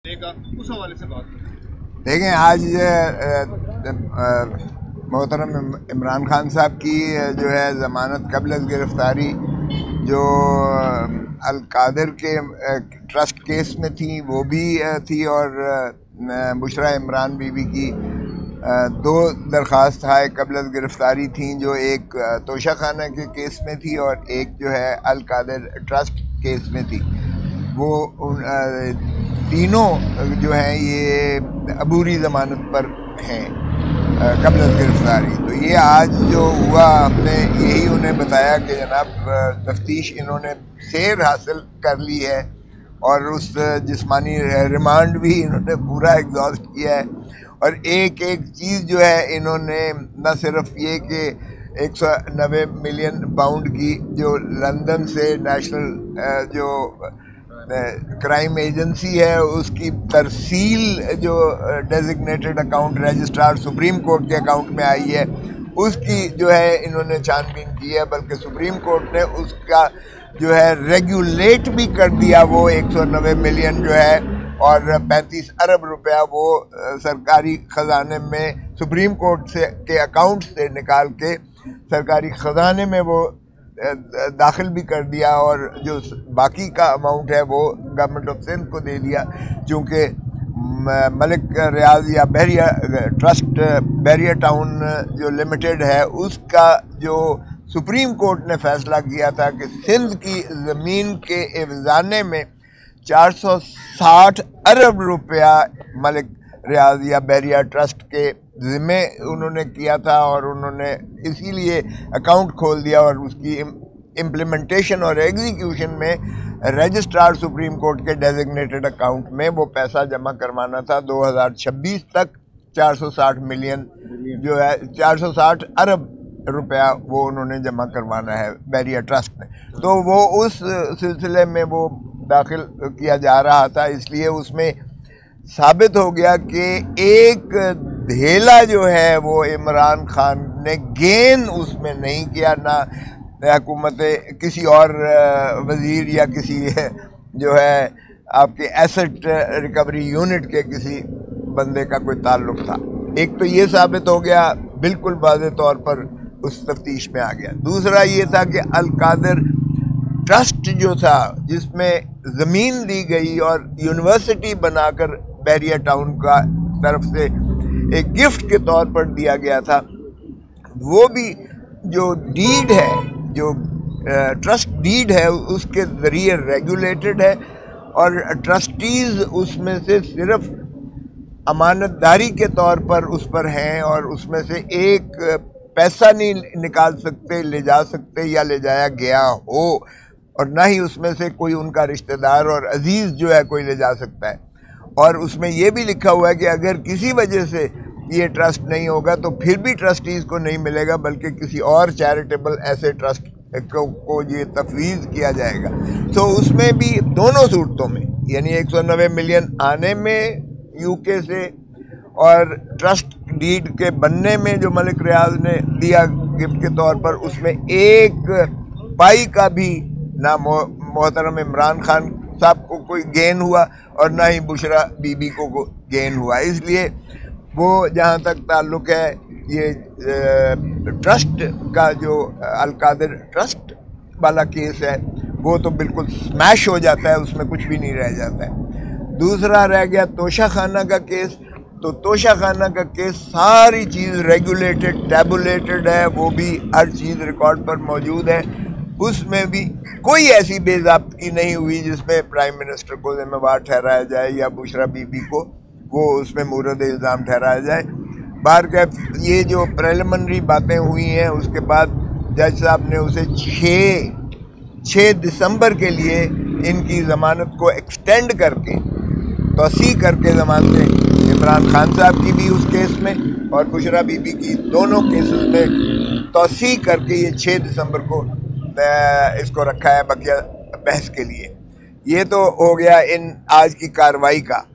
उस हवाले से बात देखें। आज मोहतरम इमरान खान साहब की जो है ज़मानत कबल गिरफ्तारी जो अल-कादिर के ट्रस्ट केस में थी वो भी थी, और बुशरा इमरान बीबी की दो दरख्वास्त हाय कबल गिरफ्तारी थी, जो एक तोशा खाना के केस में थी और एक जो है अल-कादिर ट्रस्ट केस में थी। वो तीनों जो हैं ये अबूरी ज़मानत पर हैं कबल गिरफ्तारी। तो ये आज जो हुआ, हमने यही उन्हें बताया कि जनाब तफ्तीश इन्होंने सेर हासिल कर ली है और उस जिस्मानी रिमांड भी इन्होंने पूरा एग्जॉस्ट किया है, और एक एक चीज़ जो है इन्होंने न सिर्फ ये कि 190 मिलियन पाउंड की जो लंदन से नेशनल जो क्राइम एजेंसी है उसकी तरसील जो designated account registrar supreme court के अकाउंट में आई है उसकी जो है इन्होंने छानबीन की है, बल्कि सुप्रीम कोर्ट ने उसका जो है रेगुलेट भी कर दिया। वो 190 मिलियन जो है और 35 अरब रुपया वो सरकारी ख़जाने में सुप्रीम कोर्ट से के अकाउंट से निकाल के सरकारी ख़जाने में वो दाखिल भी कर दिया, और जो बाकी का अमाउंट है वो गवर्नमेंट ऑफ सिंध को दे दिया, क्योंकि मलिक रियाज या बहरिया ट्रस्ट बहरिया टाउन जो लिमिटेड है उसका जो सुप्रीम कोर्ट ने फैसला किया था कि सिंध की ज़मीन के एवज़ाने में 460 अरब रुपया मलिक रियाज या बहरिया ट्रस्ट के ज़िम्मे उन्होंने किया था, और उन्होंने इसीलिए अकाउंट खोल दिया, और उसकी इम्प्लीमेंटेशन और एग्जीक्यूशन में रजिस्ट्रार सुप्रीम कोर्ट के डेजिग्नेटेड अकाउंट में वो पैसा जमा करवाना था। 2026 तक 460 मिलियन जो है 460 अरब रुपया वो उन्होंने जमा करवाना है बहरिया ट्रस्ट में। तो वो उस सिलसिले में वो दाखिल किया जा रहा था, इसलिए उसमें साबित हो गया कि एक धेला जो है वो इमरान खान ने गेन उसमें नहीं किया, ना हुकूमत किसी और वज़ीर या किसी जो है आपके एसेट रिकवरी यूनिट के किसी बंदे का कोई ताल्लुक था। एक तो ये साबित हो गया, बिल्कुल वाज़ेह तौर पर उस तफ्तीश में आ गया। दूसरा ये था कि अल-कादिर ट्रस्ट जो था जिसमें ज़मीन दी गई और यूनिवर्सिटी बनाकर बहरिया टाउन का तरफ से एक गिफ्ट के तौर पर दिया गया था, वो भी जो डीड है, जो ट्रस्ट डीड है उसके ज़रिए रेगुलेटेड है, और ट्रस्टीज़ उसमें से सिर्फ अमानतदारी के तौर पर उस पर हैं, और उसमें से एक पैसा नहीं निकाल सकते, ले जा सकते या ले जाया गया हो, और ना ही उसमें से कोई उनका रिश्तेदार और अजीज़ जो है कोई ले जा सकता है। और उसमें ये भी लिखा हुआ है कि अगर किसी वजह से ये ट्रस्ट नहीं होगा तो फिर भी ट्रस्टीज़ को नहीं मिलेगा, बल्कि किसी और चैरिटेबल ऐसे ट्रस्ट को ये तफवीज़ किया जाएगा। तो उसमें भी दोनों सूरतों में, यानी 190 मिलियन आने में यूके से और ट्रस्ट डीड के बनने में जो मलिक रियाज ने दिया गिफ्ट के तौर पर, उसमें एक पाई का भी ना मोहतरम इमरान खान साहब को कोई गेन हुआ और ना ही बुशरा बीबी को गेन हुआ। इसलिए वो जहाँ तक ताल्लुक़ है ये ट्रस्ट का जो अल-कादिर ट्रस्ट वाला केस है वो तो बिल्कुल स्मैश हो जाता है, उसमें कुछ भी नहीं रह जाता है। दूसरा रह गया तोशा खाना का केस। तो तोशा खाना का केस सारी चीज़ रेगुलेटेड टैबुलेटेड है, वो भी हर चीज़ रिकॉर्ड पर मौजूद है। उसमें भी कोई ऐसी बेज़ाब्तगी नहीं हुई जिसमें प्राइम मिनिस्टर को ज़िम्मेवार ठहराया जाए या बुशरा बीबी को वो उसमें मूरद इल्ज़ाम ठहराया जाए। बाहर का ये जो प्रिलिमिनरी बातें हुई हैं, उसके बाद जज साहब ने उसे 6 दिसंबर के लिए इनकी ज़मानत को एक्सटेंड करके तोसी करके ज़मानतें इमरान खान साहब की भी उस केस में और बुशरा बीबी की दोनों केसेस में तोसी करके ये 6 दिसंबर को इसको रखा है बकिया बहस के लिए। ये तो हो गया इन आज की कार्रवाई का।